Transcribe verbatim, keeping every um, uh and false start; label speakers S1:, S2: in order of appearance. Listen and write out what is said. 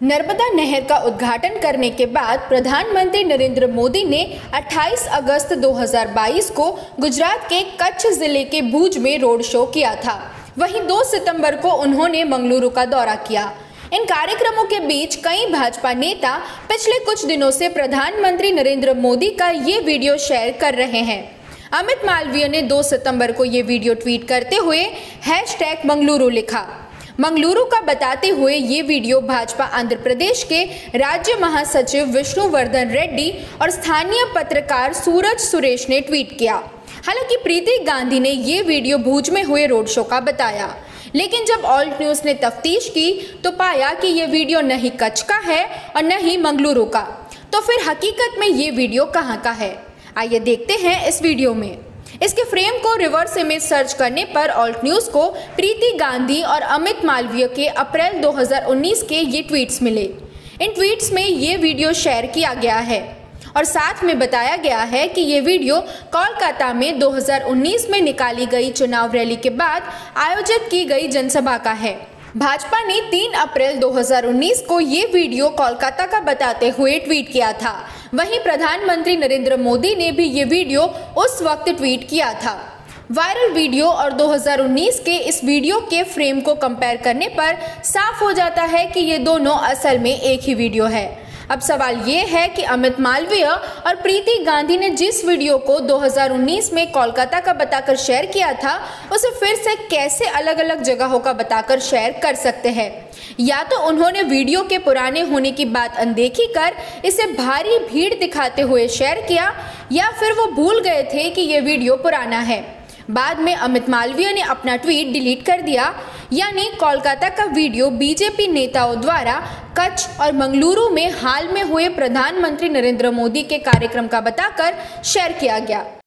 S1: नर्मदा नहर का उद्घाटन करने के बाद प्रधानमंत्री नरेंद्र मोदी ने अट्ठाईस अगस्त दो हज़ार बाईस को गुजरात के कच्छ जिले के भुज में रोड शो किया था। वहीं दो सितंबर को उन्होंने मंगलुरु का दौरा किया। इन कार्यक्रमों के बीच कई भाजपा नेता पिछले कुछ दिनों से प्रधानमंत्री नरेंद्र मोदी का ये वीडियो शेयर कर रहे हैं। अमित मालवीय ने दो सितंबर को ये वीडियो ट्वीट करते हुए हैशटैग मंगलुरु लिखा। मंगलुरु का बताते हुए ये वीडियो भाजपा आंध्र प्रदेश के राज्य महासचिव विष्णुवर्धन रेड्डी और स्थानीय पत्रकार सूरज सुरेश ने ट्वीट किया। हालांकि प्रीति गांधी ने ये वीडियो भुज में हुए रोड शो का बताया, लेकिन जब ऑल्ट न्यूज ने तफ्तीश की तो पाया कि ये वीडियो न ही कच्छ का है और न ही मंगलुरु का। तो फिर हकीकत में ये वीडियो कहाँ का है? आइए देखते हैं इस वीडियो में। इसके फ्रेम को रिवर्स इमेज सर्च करने पर ऑल्ट न्यूज को प्रीति गांधी और अमित मालवीय के अप्रैल दो हज़ार उन्नीस के ये ट्वीट्स मिले। इन ट्वीट्स में ये वीडियो शेयर किया गया है और साथ में बताया गया है कि ये वीडियो कोलकाता में दो हज़ार उन्नीस में निकाली गई चुनाव रैली के बाद आयोजित की गई जनसभा का है। भाजपा ने तीन अप्रैल दो हज़ार उन्नीस को ये वीडियो कोलकाता का बताते हुए ट्वीट किया था। वहीं प्रधानमंत्री नरेंद्र मोदी ने भी ये वीडियो उस वक्त ट्वीट किया था। वायरल वीडियो और दो हज़ार उन्नीस के इस वीडियो के फ्रेम को कंपेयर करने पर साफ हो जाता है कि ये दोनों असल में एक ही वीडियो है। अब सवाल ये है कि अमित मालवीय और प्रीति गांधी ने जिस वीडियो को दो हज़ार उन्नीस में कोलकाता का बताकर शेयर किया था, उसे फिर से कैसे अलग अलग जगहों का बताकर शेयर कर सकते हैं? या तो उन्होंने वीडियो के पुराने होने की बात अनदेखी कर इसे भारी भीड़ दिखाते हुए शेयर किया, या फिर वो भूल गए थे कि ये वीडियो पुराना है। बाद में अमित मालवीय ने अपना ट्वीट डिलीट कर दिया, यानी कोलकाता का वीडियो बीजेपी नेताओं द्वारा कच्छ और मंगलुरु में हाल में हुए प्रधानमंत्री नरेंद्र मोदी के कार्यक्रम का बताकर शेयर किया गया।